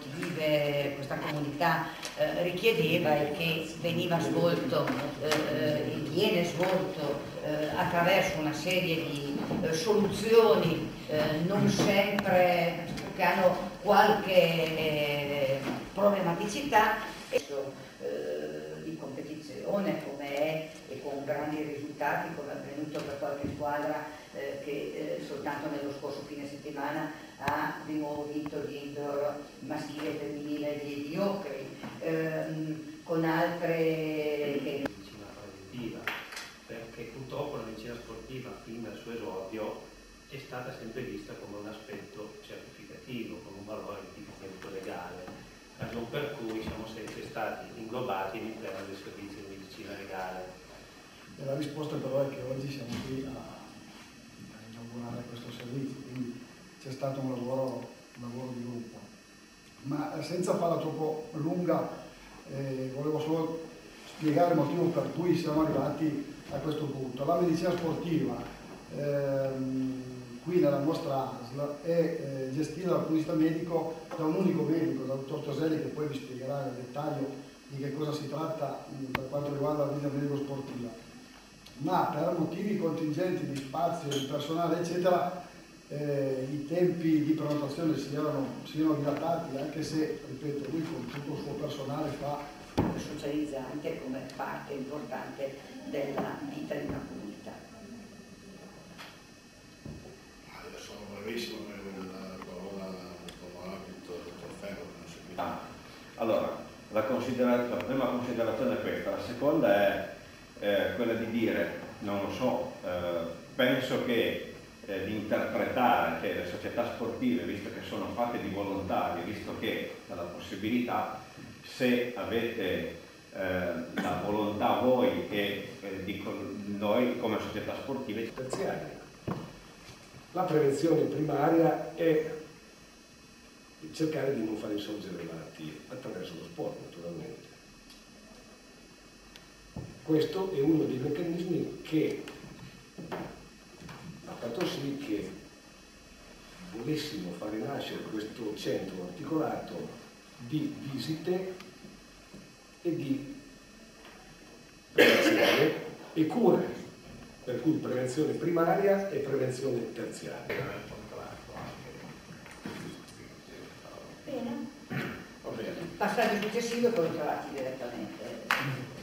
sportive questa comunità richiedeva e che veniva svolto e viene svolto attraverso una serie di soluzioni non sempre che hanno qualche problematicità di competizione come è e con grandi risultati come è avvenuto per qualche squadra che soltanto nello scorso fine settimana ha di nuovo vinto l'indoor maschile e femminile di hockey, con altre che... Medicina preventiva, perché purtroppo la medicina sportiva fin dal suo esordio è stata sempre vista come un aspetto certificativo, come un valore tipicamente legale, ragion per cui siamo sempre stati inglobati all'interno del servizio di medicina legale. E la risposta però è che oggi siamo qui a inaugurare questo servizio, quindi c'è stato un lavoro di gruppo. Ma senza farla troppo lunga, volevo solo spiegare il motivo per cui siamo arrivati a questo punto. La medicina sportiva qui nella nostra ASL è gestita dal punto di vista medico da un unico medico, dal dottor Toselli, che poi vi spiegherà nel dettaglio di che cosa si tratta per quanto riguarda la visita medico-sportiva. Ma per motivi contingenti di spazio, di personale, eccetera, i tempi di prenotazione siano dilatati, anche se, ripeto, lui con tutto il suo personale fa socializzante come parte importante della vita di una comunità. Io sono bravissimo nella parola come arbitro, dottor Ferro, non seguito. Allora, la prima considerazione è questa, la seconda è quella di dire, non lo so, penso che di interpretare che le società sportive, visto che sono fatte di volontari, visto che c'è la possibilità, se avete la volontà voi e noi come società sportive. Terziaria. La prevenzione primaria è cercare di non far insorgere le malattie attraverso lo sport, naturalmente. Questo è uno dei meccanismi che ha fatto sì che volessimo fare nascere questo centro articolato di visite e di prevenzione e cure, per cui prevenzione primaria e prevenzione terziaria. Bene. Passaggio successivo e poi trovati direttamente.